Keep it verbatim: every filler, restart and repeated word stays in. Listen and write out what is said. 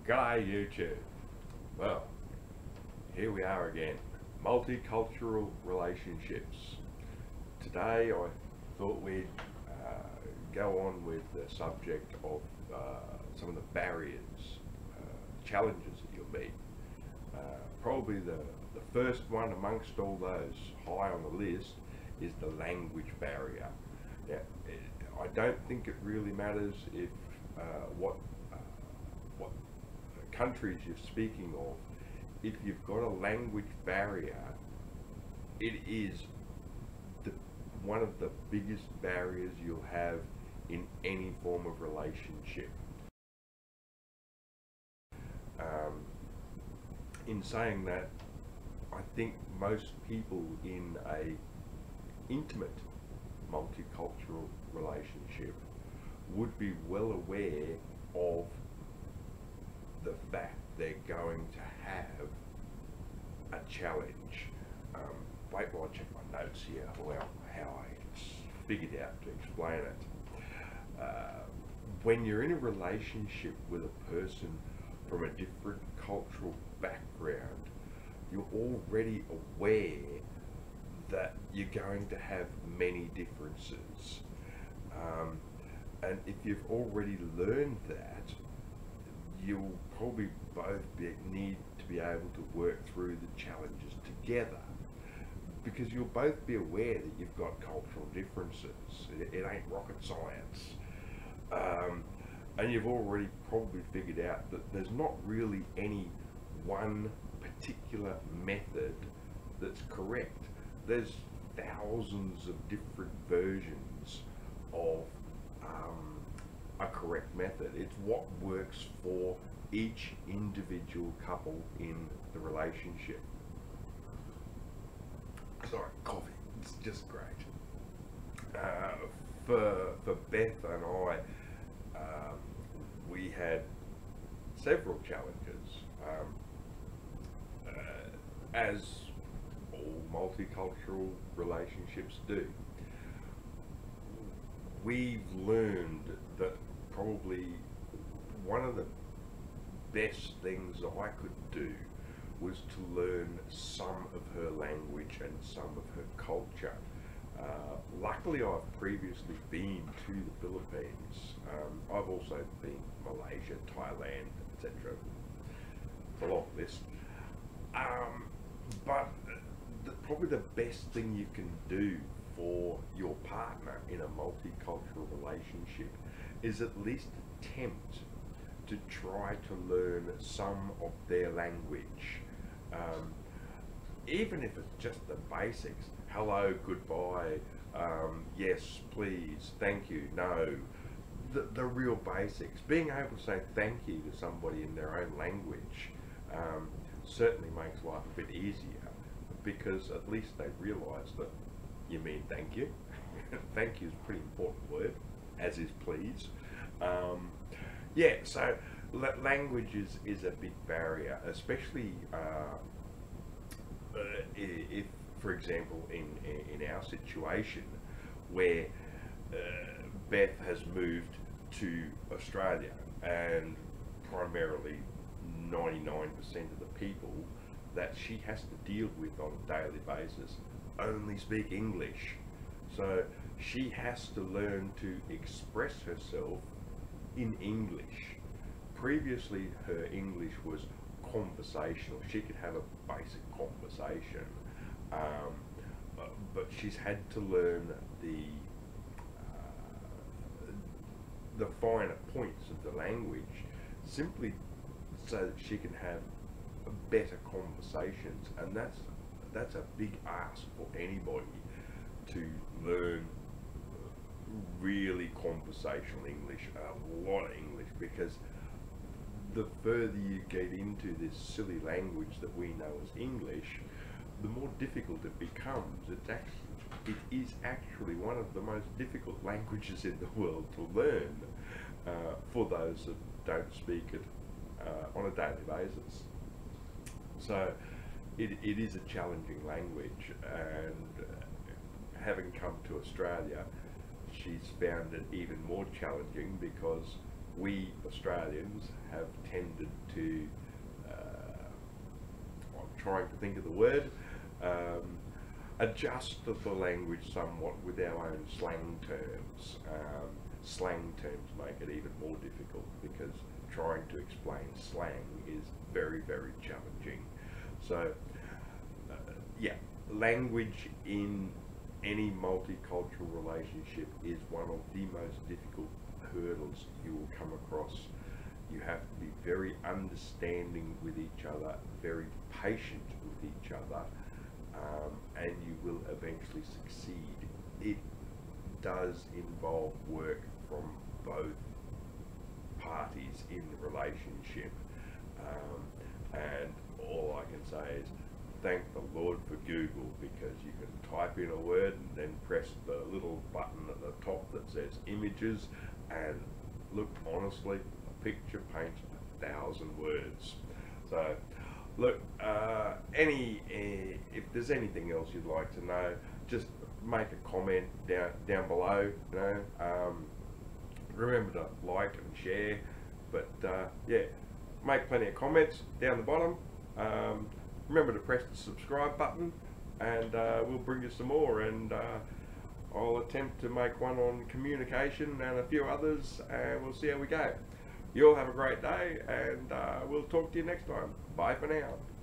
G'day YouTube. Well, here we are again. Multicultural relationships. Today I thought we'd uh, go on with the subject of uh, some of the barriers, uh, challenges that you'll meet. Uh, probably the, the first one amongst all those high on the list is the language barrier. Now, it, I don't think it really matters if uh, what uh, what countries you're speaking of. If you've got a language barrier, it is the, one of the biggest barriers you'll have in any form of relationship. Um, in saying that, I think most people in a intimate multicultural relationship would be well aware of the fact they're going to have a challenge. Um, wait while I check my notes here, well, how I figured out to explain it. Uh, when you're in a relationship with a person from a different cultural background, you're already aware that you're going to have many differences. Um, and if you've already learned that, you'll probably both be, need to be able to work through the challenges together, because you'll both be aware that you've got cultural differences. It, it ain't rocket science. Um, and you've already probably figured out that there's not really any one particular method that's correct. There's thousands of different versions of um, a correct method. It's what works for each individual couple in the relationship. Sorry, coffee. It's just great. Uh, for for Beth and I, um, we had several challenges, um, uh, as all multicultural relationships do. We've learned that probably one of the best things I could do was to learn some of her language and some of her culture. Uh, luckily, I've previously been to the Philippines. Um, I've also been Malaysia, Thailand, et cetera. It's a long list. Um, but the, probably the best thing you can do for your partner in a multicultural relationship is at least attempt to try to learn some of their language. Um, even if it's just the basics, hello, goodbye, um, yes, please, thank you, no, the, the real basics. Being able to say thank you to somebody in their own language um, certainly makes life a bit easier, because at least they realise that you mean thank you. Thank you is a pretty important word, as is please. Um, yeah, so language is, is a big barrier, especially uh, uh, if, for example, in, in our situation where uh, Beth has moved to Australia, and primarily ninety-nine percent of the people that she has to deal with on a daily basis only speak English. So she has to learn to express herself in English. Previously, her English was conversational. She could have a basic conversation, um, but she's had to learn the uh, the finer points of the language, simply so that she can have better conversations. And that's that's a big ask for anybody, to learn really conversational English, a lot of English, because the further you get into this silly language that we know as English, the more difficult it becomes. It's actually, it is actually one of the most difficult languages in the world to learn uh, for those that don't speak it uh, on a daily basis. So it, it is a challenging language, and uh, having come to Australia, she's found it even more challenging, because we Australians have tended to, uh, I'm trying to think of the word, um, adjust the language somewhat with our own slang terms. Um, slang terms make it even more difficult because trying to explain slang is very, very challenging. So, uh, yeah, language in any multicultural relationship is one of the most difficult hurdles you will come across. You have to be very understanding with each other, very patient with each other, um, and you will eventually succeed. It does involve work from both parties in the relationship, um, and all I can say is thank the Lord for Google, because you can type in a word and then press the little button at the top that says images, and look, honestly, a picture paints a thousand words. So look, uh, any uh, if there's anything else you'd like to know, just make a comment down down below. You know, um, remember to like and share, but uh, yeah, make plenty of comments down the bottom. Um, remember to press the subscribe button, and uh, we'll bring you some more, and uh, I'll attempt to make one on communication and a few others, and we'll see how we go. You all have a great day, and uh, we'll talk to you next time. Bye for now.